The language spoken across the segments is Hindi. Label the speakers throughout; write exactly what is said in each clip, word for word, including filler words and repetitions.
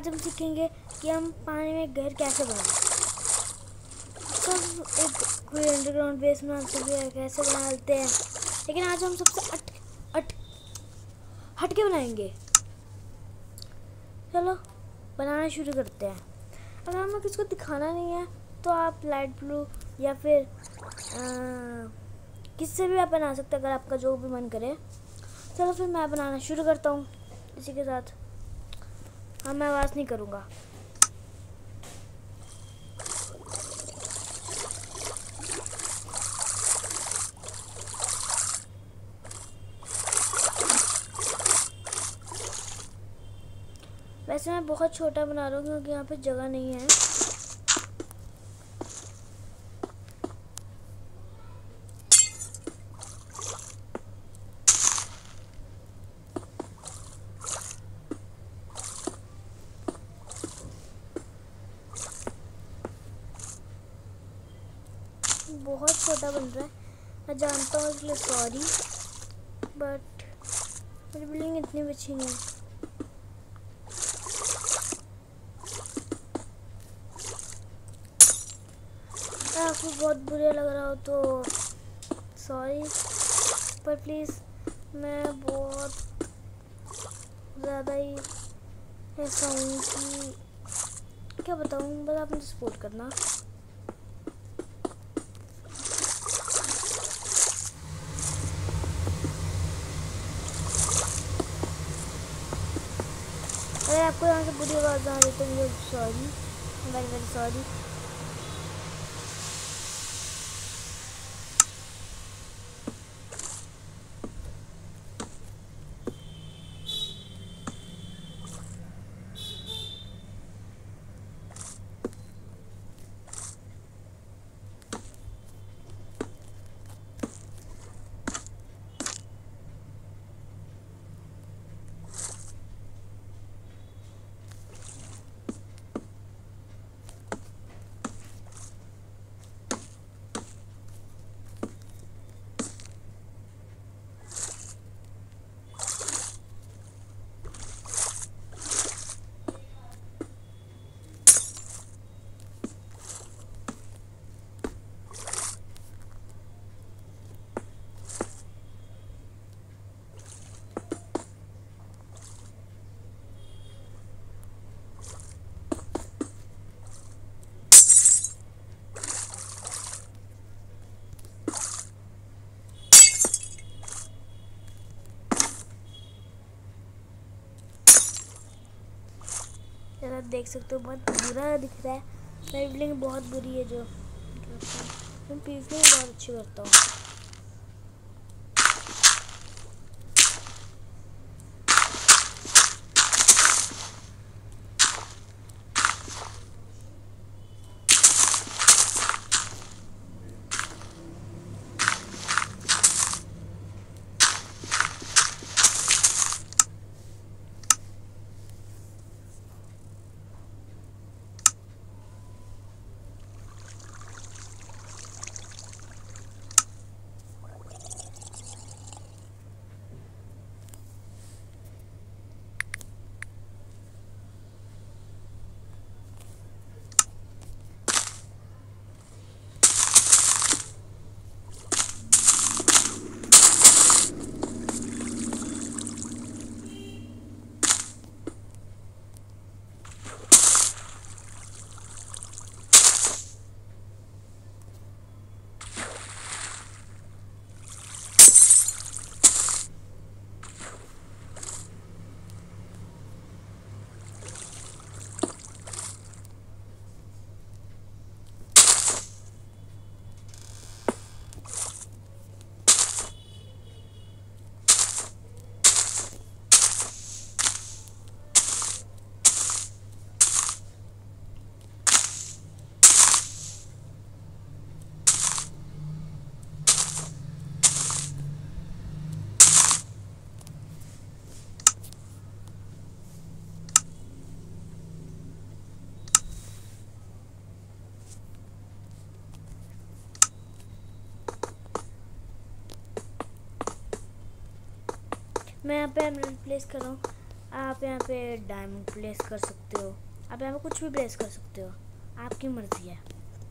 Speaker 1: आज हम सीखेंगे कि हम पानी में घर कैसे बनाएं। सब एक कोई अंडरग्राउंड बेस बनाते हैं, कैसे बना लेते हैं, लेकिन आज हम सबसे अट अट हटके बनाएंगे। चलो बनाना शुरू करते हैं। अगर हमें किसी को दिखाना नहीं है तो आप लाइट ब्लू या फिर किससे भी आप बना सकते हैं, अगर आपका जो भी मन करे। चलो फिर मैं बनाना शुरू करता हूँ इसी के साथ। हाँ, मैं आवाज़ नहीं करूँगा। वैसे मैं बहुत छोटा बना रहा हूँ क्योंकि यहाँ पे जगह नहीं है। बहुत छोटा बन रहा है, मैं जानता हूँ, इसलिए सॉरी, बट मेरी बिल्डिंग इतनी भी अच्छी नहीं है। अगर आपको बहुत बुरा लग रहा हो तो सॉरी, पर प्लीज़ मैं बहुत ज़्यादा ही ऐसा हूँ कि क्या बताऊँ, बस आप मुझे सपोर्ट करना। अगर आपको यहाँ से बुरी आवाज़ आ रही तो मुझे सॉरी, वेरी वेरी सॉरी। जरा आप देख सकते हो बहुत बुरा दिख रहा है। मेरी बिल्डिंग बहुत बुरी है, जो मैं पीस में बहुत अच्छी करता हूँ। मैं यहाँ पे एमराल्ड प्लेस कर रहा हूँ। आप यहाँ पे डायमंड प्लेस कर सकते हो, आप यहाँ पे कुछ भी प्लेस कर सकते हो, आपकी मर्जी है।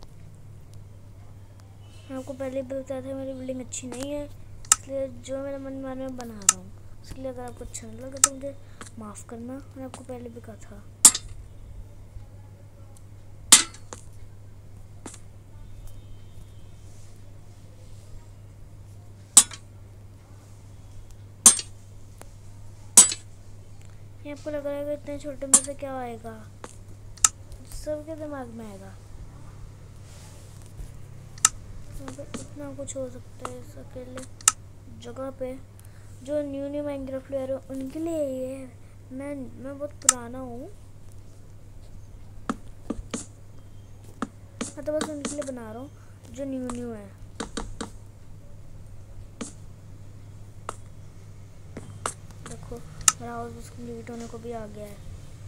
Speaker 1: मैं आपको पहले भी बताया था मेरी बिल्डिंग अच्छी नहीं है, इसलिए जो मेरा मन मार में बना रहा हूँ। इसलिए अगर आपको अच्छा नहीं लगे तो मुझे माफ़ करना, मैंने आपको पहले भी कहा था। ये आपको लग रहा है कि इतने छोटे में से क्या आएगा, सबके दिमाग में आएगा इतना कुछ हो सकता है इस अकेले जगह पे। जो न्यू न्यू माइनक्राफ्ट प्लेयर हो उनके लिए ये है। मैं मैं बहुत पुराना हूँ, मैं तो बस उनके लिए बना रहा हूँ जो न्यू न्यू है। देखो मेरा हाउस कंप्लीट होने को भी आ गया है।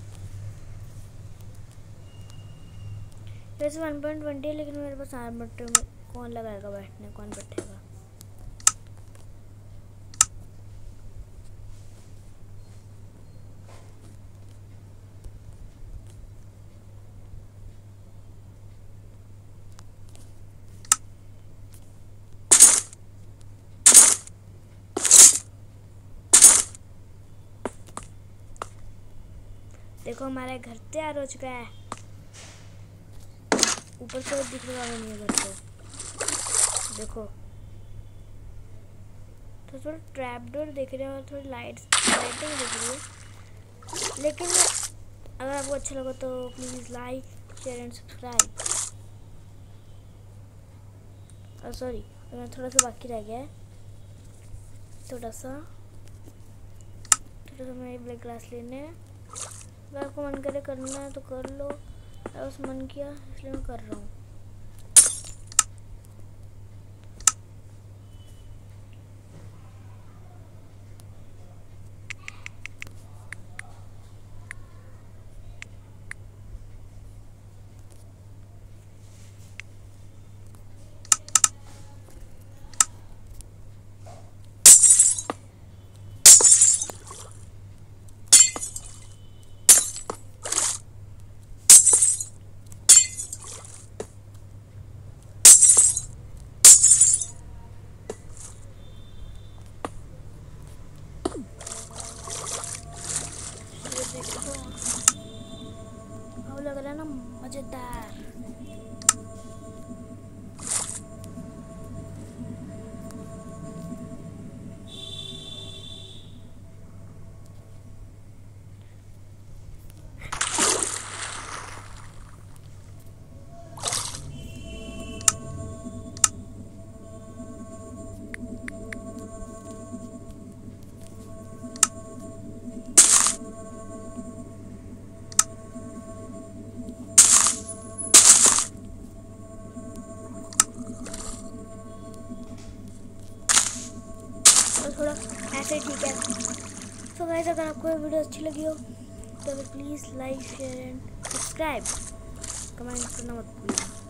Speaker 1: वैसे वन पॉइंट ट्वेंटी है, लेकिन मेरे पास आर्मर में कौन लगाएगा बैठने, कौन बैठेगा। देखो हमारा घर तैयार हो चुका है, ऊपर से दिख रहा नहीं है घर को। देखो तो थोड़ा ट्रैप डोर दिख रहा है और थोड़ी लाइट्स लाइटिंग दिख रही है। लेकिन अगर आपको अच्छा लगा तो please like share and subscribe. और सॉरी मैं थोड़ा सा बाकी रह गया है, थोड़ा सा थोड़ा सा मैं ब्लैक ग्लास लेने हैं। अगर आपको मन करे करना है तो कर लो, बस मन किया इसलिए मैं कर रहा हूँ। अब लग रहा है ना मजेदार। थोड़ा ऐसे ठीक है। तो गाइस अगर आपको ये वीडियो अच्छी लगी हो तो please like share and subscribe, comment करना मत भूलना।